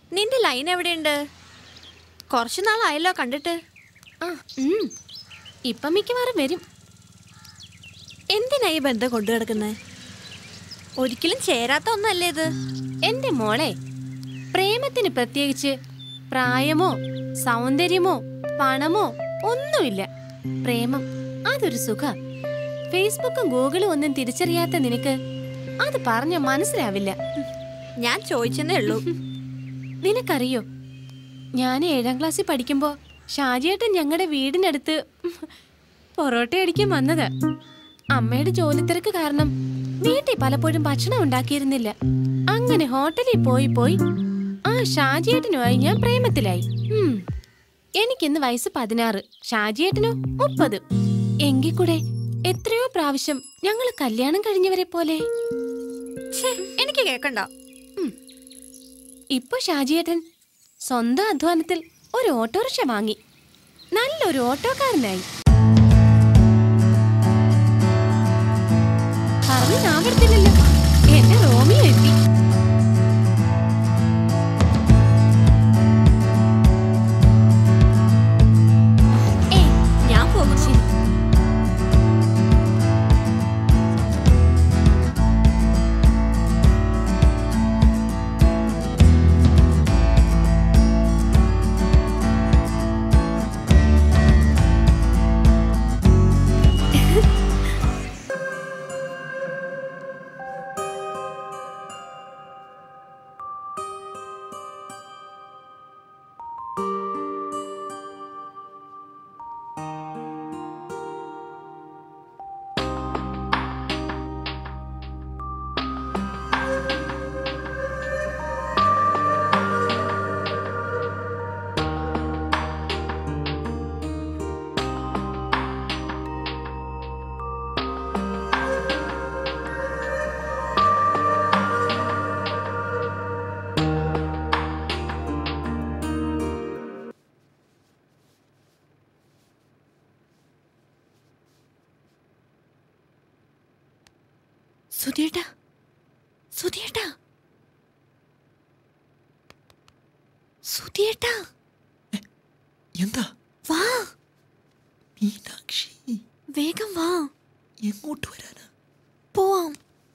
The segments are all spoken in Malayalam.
നിന്റെ ലൈൻ എവിടെയുണ്ട്? കുറച്ചു നാളായല്ലോ കണ്ടിട്ട്. ഇപ്പം മിക്കവാറും വരും. എന്തിനാ ഈ ബന്ധം കൊണ്ടു കിടക്കുന്നത്? ഒരിക്കലും ചേരാത്ത ഒന്നല്ലേ ഇത്? എന്റെ മോളെ, പ്രേമത്തിന് പ്രത്യേകിച്ച് പ്രായമോ സൗന്ദര്യമോ പണമോ ഒന്നുമില്ല. പ്രേമം അതൊരു സുഖ. ഫേസ്ബുക്കും ഗൂഗിളും ഒന്നും തിരിച്ചറിയാത്ത നിനക്ക് അത് പറഞ്ഞ മനസ്സിലാവില്ല. ഞാൻ ചോദിച്ചെന്നേ ഉള്ളൂ. നിനക്കറിയോ, ഞാൻ 7ാം ക്ലാസ്സിൽ പഠിക്കുമ്പോ ഷാജിയേട്ടൻ ഞങ്ങളുടെ വീടിനടുത്ത് പൊറോട്ട അടിക്കാൻ വന്നത്. അമ്മയുടെ ജോലിത്തിരക്ക് കാരണം വീട്ടിൽ പലപ്പോഴും ഭക്ഷണം ഉണ്ടാക്കിയിരുന്നില്ല. അങ്ങനെ ഹോട്ടലിൽ പോയി ആ ഷാജിയേട്ടനുമായി ഞാൻ പ്രേമത്തിലായി. എനിക്കിന്ന് വയസ്സ് 16, ഷാജിയേട്ടനോ 30. എങ്കിൽ കൂടെ എത്രയോ പ്രാവശ്യം ഞങ്ങൾ കല്യാണം കഴിഞ്ഞവരെ പോലെ. എനിക്ക് കേക്കണ്ട. ഇപ്പൊ ഷാജിയേട്ടൻ സ്വന്തം അധ്വാനത്തിൽ ഒരു ഓട്ടോറിക്ഷ വാങ്ങി നല്ലൊരു ഓട്ടോക്കാരനായി. പറഞ്ഞു നാവെടുത്തില്ലല്ലോ, എന്റെ റോമിയോ എത്തി. ഞാൻ പോകുന്നു. സുധിയേട്ടാ, സുധിയേട്ടാ, സുധിയേട്ടാ, എന്താ? വാ മീനാക്ഷി, വേഗം വാ. എങ്ങോട്ട് വരാനാ? പോവാം.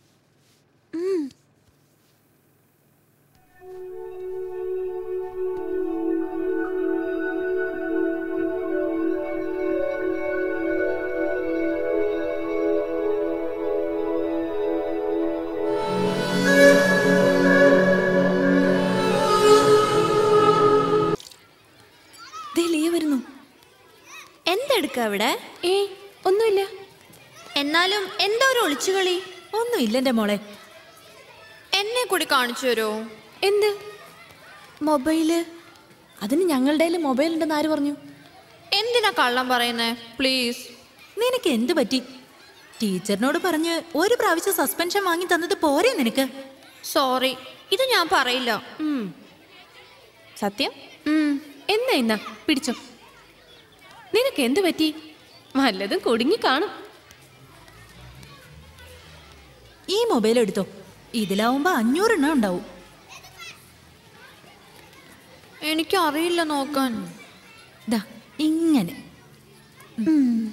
എന്തെടുക്ക അവിടെ? ഒന്നുമില്ല. എന്നാലും എന്താ ഒരു ഒളിച്ചുകളി? ഒന്നുമില്ല എന്റെ മോളെ. എന്നെ കൂടി കാണിച്ചു തരോ? എന്ത്? മൊബൈല്. അതിന് ഞങ്ങളുടെ മൊബൈൽ ഉണ്ടെന്ന് ആര് പറഞ്ഞു? എന്തിനാ കള്ളം പറയുന്നേ? പ്ലീസ്. നിനക്ക് എന്ത് പറ്റി? ടീച്ചറിനോട് പറഞ്ഞ് ഒരു പ്രാവശ്യം സസ്പെൻഷൻ വാങ്ങി തന്നത് പോരെ നിനക്ക്? സോറി, ഇത് ഞാൻ പറയില്ല. സത്യം? എന്നാ പിടിച്ചോ. നിനക്ക് എന്ത് പറ്റി? വല്ലതും കുടുങ്ങി കാണും. ഈ മൊബൈൽ എടുത്തോ, ഇതിലാവുമ്പോ 500 എണ്ണം ഉണ്ടാവും. എനിക്കറിയില്ല നോക്കാൻ. ദാ ഇങ്ങനെ.